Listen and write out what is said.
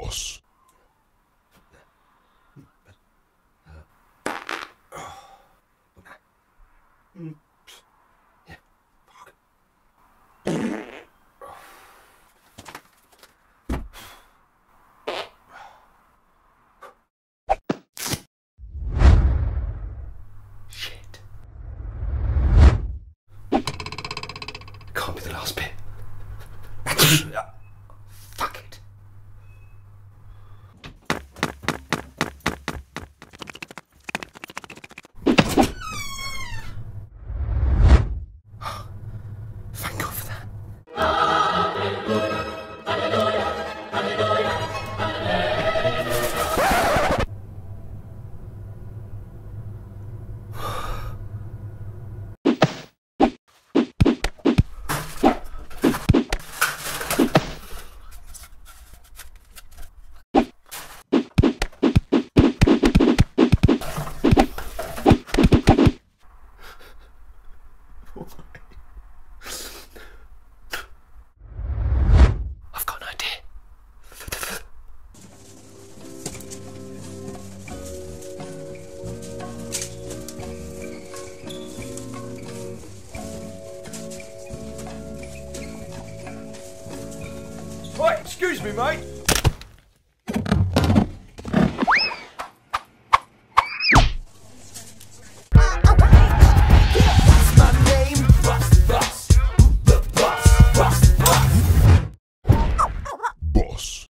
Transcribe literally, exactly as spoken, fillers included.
boss. Yeah, fuck. Shit. Can't be the last bit. Fuck it. Thank God for that. I've got an idea. Right, excuse me, mate.